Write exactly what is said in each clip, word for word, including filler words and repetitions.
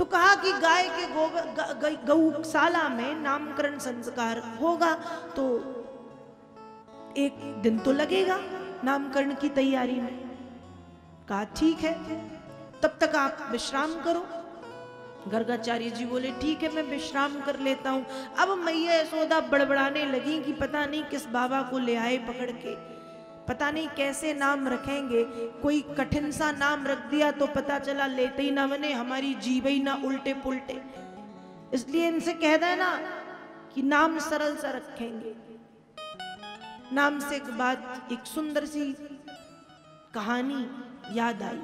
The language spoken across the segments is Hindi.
कहा कि गाय के गोबर गौशाला में नामकरण संस्कार होगा, तो एक दिन तो लगेगा नामकरण की तैयारी में। कहा ठीक है, तब तक आप विश्राम करो। गर्गाचार्य जी बोले ठीक है, मैं विश्राम कर लेता हूं। अब मैया यशोदा बड़बड़ाने लगी कि पता नहीं किस बाबा को ले आए पकड़ के, पता नहीं कैसे नाम रखेंगे, कोई कठिन सा नाम रख दिया तो पता चला लेते ही ना बने, हमारी जीव ही ना उल्टे पुल्टे। इसलिए इनसे कह देना कि नाम सरल सा रखेंगे। नाम से एक बात, एक सुंदर सी कहानी याद आई।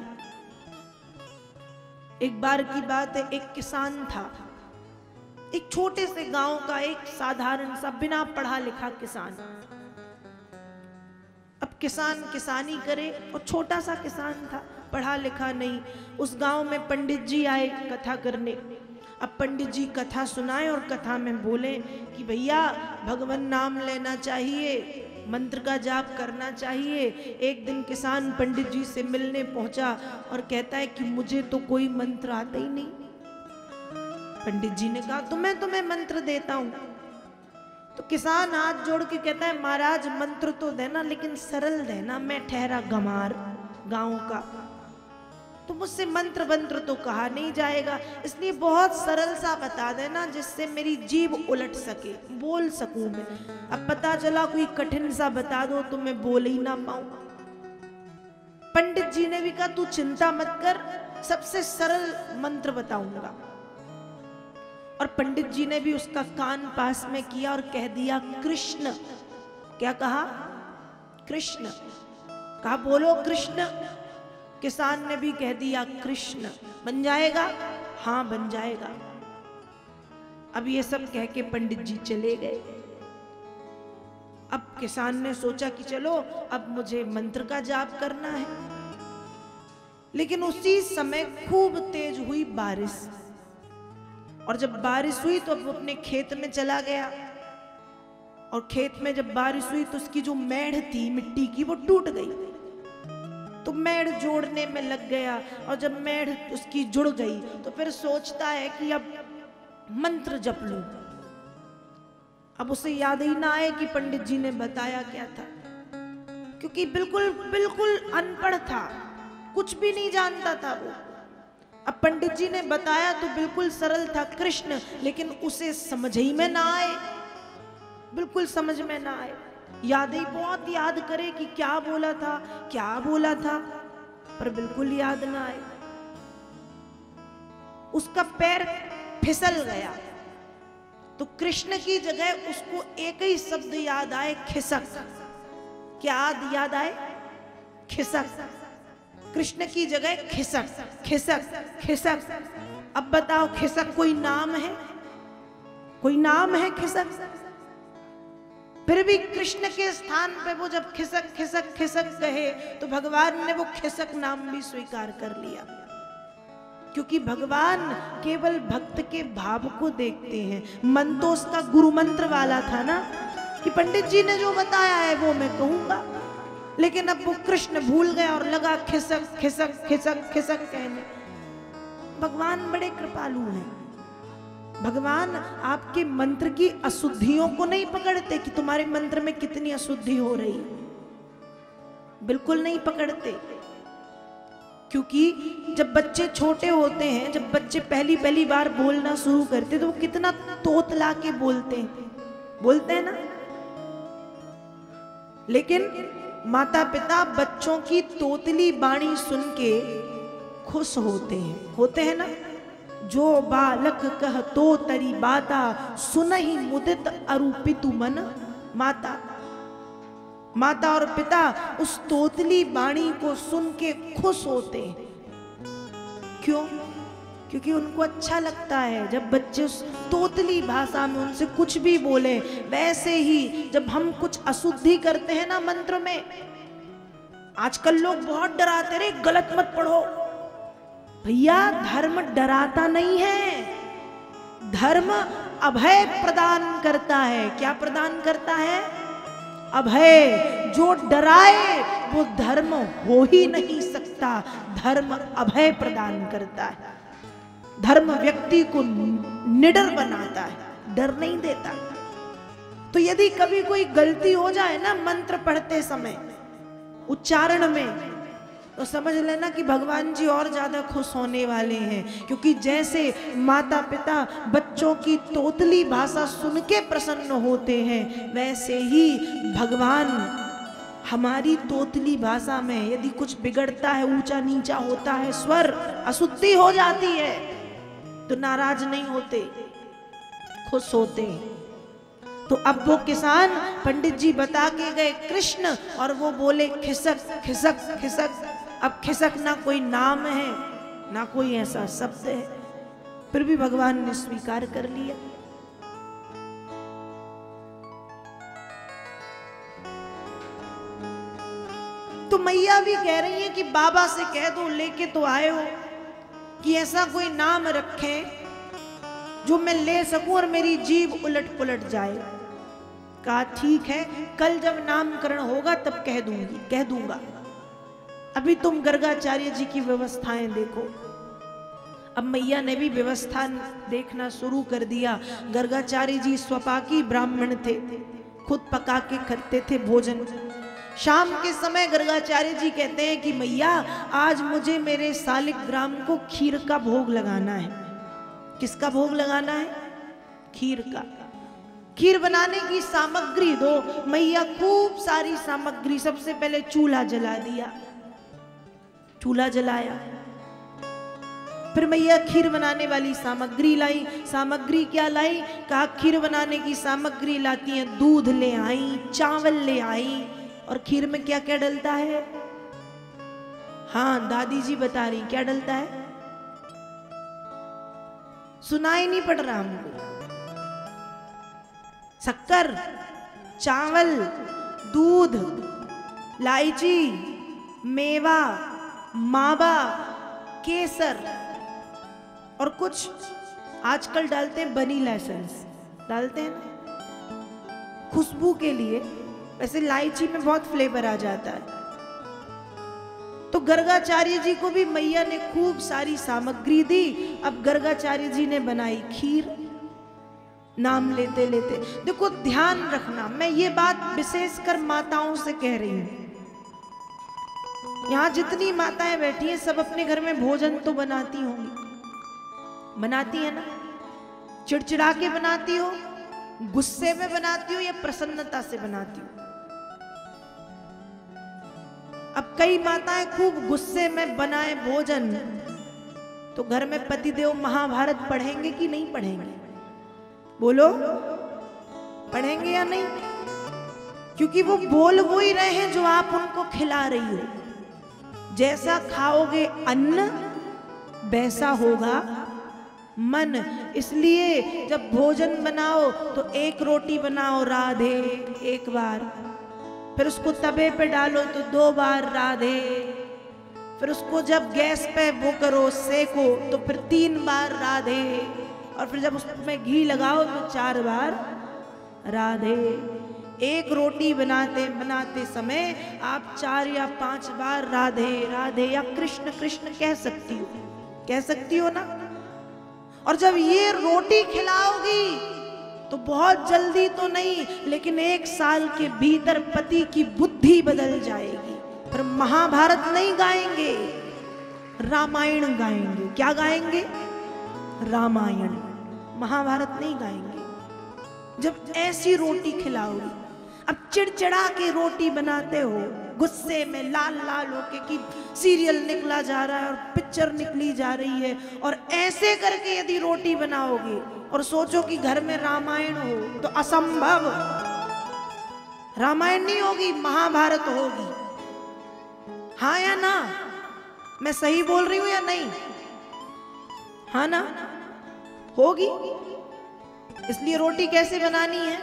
एक बार की बात है, एक किसान था, एक छोटे से गांव का एक साधारण सा बिना पढ़ा लिखा किसान। अब किसान किसानी करे, और छोटा सा किसान था, पढ़ा लिखा नहीं। उस गांव में पंडित जी आए कथा करने। अब पंडित जी कथा सुनाए और कथा में बोले कि भैया भगवान नाम लेना चाहिए, मंत्र का जाप करना चाहिए। एक दिन किसान पंडित जी से मिलने पहुंचा और कहता है कि मुझे तो कोई मंत्र आता ही नहीं। पंडित जी ने कहा तो मैं तुम्हें मंत्र देता हूं। तो किसान हाथ जोड़ के कहता है महाराज मंत्र तो देना, लेकिन सरल देना, मैं ठहरा गंवार गांव का, तो मुझसे मंत्र मंत्र तो कहा नहीं जाएगा, इसलिए बहुत सरल सा बता देना जिससे मेरी जीभ उलट सके, बोल सकूं मैं। अब पता चला कोई कठिन सा बता दो तो मैं बोल ही ना पाऊं। पंडित जी ने भी कहा तू चिंता मत कर, सबसे सरल मंत्र बताऊंगा। और पंडित जी ने भी उसका कान पास में किया और कह दिया कृष्ण। क्या कहा? कृष्ण। कहा बोलो कृष्ण। किसान ने भी कह दिया कृष्ण। बन जाएगा? हाँ बन जाएगा। अब ये सब कह के पंडित जी चले गए। अब किसान ने सोचा कि चलो अब मुझे मंत्र का जाप करना है। लेकिन उसी समय खूब तेज हुई बारिश, और जब बारिश हुई तो अब अपने खेत में चला गया। और खेत में जब बारिश हुई तो उसकी जो मेड़ थी मिट्टी की वो टूट गई, तो मेड़ जोड़ने में लग गया। और जब मेड़ उसकी जुड़ गई तो फिर सोचता है कि अब मंत्र जप लूं। अब उसे याद ही ना आए कि पंडित जी ने बताया क्या था, क्योंकि बिल्कुल बिल्कुल अनपढ़ था, कुछ भी नहीं जानता था वो। अब पंडित जी ने बताया तो बिल्कुल सरल था कृष्ण, लेकिन उसे समझ ही में ना आए, बिल्कुल समझ में ना आए। याद ही बहुत याद करे कि क्या बोला था क्या बोला था, पर बिल्कुल याद ना आए। उसका पैर फिसल गया तो कृष्ण की जगह उसको एक ही शब्द याद आए, खिसक। क्या याद आए? खिसक। कृष्ण की जगह खिसक खिसक खिसक। अब बताओ खिसक कोई नाम है? कोई नाम है खिसक? फिर भी कृष्ण के स्थान पे वो जब खिसक खिसक खिसक कहे तो भगवान ने वो खिसक नाम भी स्वीकार कर लिया, क्योंकि भगवान केवल भक्त के भाव को देखते हैं। मन तो उसका गुरु मंत्र वाला था ना, कि पंडित जी ने जो बताया है वो मैं कहूंगा, लेकिन अब वो कृष्ण भूल गया और लगा खिसक खिसक खिसक खिसक कहने। भगवान बड़े कृपालु हैं। भगवान आपके मंत्र की अशुद्धियों को नहीं पकड़ते कि तुम्हारे मंत्र में कितनी अशुद्धि हो रही, बिल्कुल नहीं पकड़ते। क्योंकि जब बच्चे छोटे होते हैं, जब बच्चे पहली पहली बार बोलना शुरू करते तो वो कितना तोतला के बोलते हैं, बोलते हैं ना। लेकिन माता पिता बच्चों की तोतली बाणी सुन के खुश होते हैं, होते हैं ना। जो बालक कह तो तरी बाता, सुनहि मुदित अरूपितु मन माता। माता और पिता उस तोतली बाणी को सुन के खुश होते हैं। क्यों? क्योंकि उनको अच्छा लगता है जब बच्चे उस तोतली भाषा में उनसे कुछ भी बोले। वैसे ही जब हम कुछ अशुद्धि करते हैं ना मंत्र में, आजकल लोग बहुत डराते, रे गलत मत पढ़ो। भैया धर्म डराता नहीं है, धर्म अभय प्रदान करता है। क्या प्रदान करता है? अभय। जो डराए वो धर्म हो ही नहीं सकता। धर्म अभय प्रदान करता है। धर्म व्यक्ति को निडर बनाता है, डर नहीं देता। तो यदि कभी कोई गलती हो जाए ना मंत्र पढ़ते समय, उच्चारण में, तो समझ लेना कि भगवान जी और ज्यादा खुश होने वाले हैं। क्योंकि जैसे माता पिता बच्चों की तोतली भाषा सुन के प्रसन्न होते हैं, वैसे ही भगवान हमारी तोतली भाषा में यदि कुछ बिगड़ता है, ऊंचा नीचा होता है, स्वर अशुद्धि हो जाती है, तो नाराज नहीं होते, खुश होते हैं। तो अब वो किसान पंडित जी बता के गए कृष्ण, और वो बोले खिसक खिसक खिसक। अब खिसक ना कोई नाम है ना कोई ऐसा शब्द है, फिर भी भगवान ने स्वीकार कर लिया। तो मैया भी कह रही है कि बाबा से कह दो, लेके तो आए हो, कि ऐसा कोई नाम रखे जो मैं ले सकूं और मेरी जीभ उलट पुलट जाए। कहा ठीक है, कल जब नामकरण होगा तब कह दूंगी, कह दूंगा। अभी तुम गर्गाचार्य जी की व्यवस्थाएं देखो। अब मैया ने भी व्यवस्था देखना शुरू कर दिया। गर्गाचार्य जी स्वपाकी ब्राह्मण थे, खुद पका के करते थे भोजन। शाम के समय गर्गाचार्य जी कहते हैं कि मैया आज मुझे मेरे सालिग्राम को खीर का भोग लगाना है। किसका भोग लगाना है? खीर का। खीर बनाने की सामग्री दो। मैया खूब सारी सामग्री, सबसे पहले चूल्हा जला दिया, चूल्हा जलाया, फिर मैया खीर बनाने वाली सामग्री लाई। सामग्री क्या लाई? कहा खीर बनाने की सामग्री लाती हैं, दूध ले आई, चावल ले आई, और खीर में क्या क्या डलता है? हाँ, दादी जी बता रही क्या डलता है, सुनाई नहीं पड़ रहा हमको। शक्कर, चावल, दूध, इलायची, मेवा, मावा, केसर, और कुछ आजकल डालते हैं वनीला एसेंस, डालते हैं ना खुशबू के लिए। वैसे इलायची में बहुत फ्लेवर आ जाता है। तो गर्गाचार्य जी को भी मैया ने खूब सारी सामग्री दी। अब गर्गाचार्य जी ने बनाई खीर। नाम लेते लेते देखो, ध्यान रखना, मैं ये बात विशेषकर माताओं से कह रही हूं। यहाँ जितनी माताएं बैठी हैं सब अपने घर में भोजन तो बनाती होंगी, बनाती है ना? चिड़चिड़ा के बनाती हो, गुस्से में बनाती हो, या प्रसन्नता से बनाती हो? अब कई माताएं खूब गुस्से में बनाए भोजन, तो घर में पतिदेव महाभारत पढ़ेंगे कि नहीं पढ़ेंगे? बोलो, पढ़ेंगे या नहीं? क्योंकि वो बोल वो ही रहे हैं जो आप उनको खिला रही हो। जैसा खाओगे अन्न वैसा होगा मन। इसलिए जब भोजन बनाओ तो एक रोटी बनाओ राधे एक बार, फिर उसको तवे पे डालो तो दो बार राधे, फिर उसको जब गैस पे वो करो सेको तो फिर तीन बार राधे, और फिर जब उसमें घी लगाओ तो चार बार राधे। एक रोटी बनाते बनाते समय आप चार या पांच बार राधे राधे या कृष्ण कृष्ण कह सकती हो, कह सकती हो ना? और जब ये रोटी खिलाओगी तो बहुत जल्दी तो नहीं, लेकिन एक साल के भीतर पति की बुद्धि बदल जाएगी। फिर महाभारत नहीं गाएंगे, रामायण गाएंगे। क्या गाएंगे? रामायण, महाभारत नहीं गाएंगे। जब ऐसी रोटी खिलाओगी, अब चिड़चिड़ा के रोटी बनाते हो, गुस्से में लाल लाल होके कि सीरियल निकला जा रहा है और पिक्चर निकली जा रही है, और ऐसे करके यदि रोटी बनाओगे और सोचो कि घर में रामायण हो, तो असंभव। रामायण नहीं होगी, महाभारत होगी। हाँ या ना? मैं सही बोल रही हूं या नहीं? हाँ ना? होगी। इसलिए रोटी कैसे बनानी है?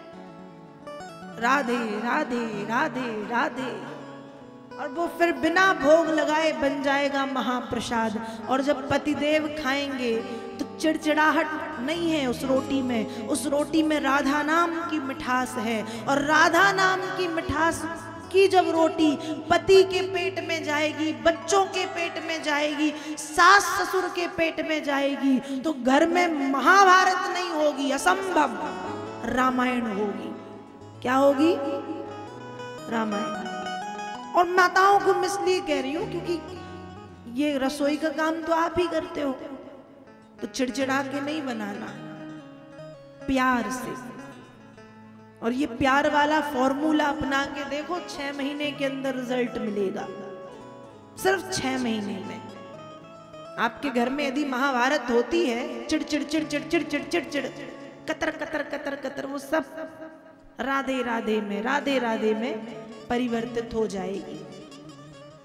राधे राधे राधे राधे, और वो फिर बिना भोग लगाए बन जाएगा महाप्रसाद। और जब पतिदेव खाएंगे तो चिड़चिड़ाहट नहीं है उस रोटी में, उस रोटी में राधा नाम की मिठास है। और राधा नाम की मिठास की जब रोटी पति के पेट में जाएगी, बच्चों के पेट में जाएगी, सास ससुर के पेट में जाएगी, तो घर में महाभारत नहीं होगी, असंभव, रामायण होगी। क्या होगी? रामायण। और माताओं को मैं इसलिए कह रही हूं क्योंकि ये रसोई का काम तो आप ही करते हो, तो चिड़चिड़ा के नहीं बनाना, प्यार से। और ये प्यार वाला फॉर्मूला अपना के देखो, छह महीने के अंदर रिजल्ट मिलेगा। सिर्फ छह महीने में आपके घर में यदि महाभारत होती है, चिड़ चिड़ चिड़ चिड़ चिड़ चिड़ चिड़ चिड़ कतर कतर कतर कतर, वो सब राधे राधे में, राधे राधे में परिवर्तित हो जाएगी।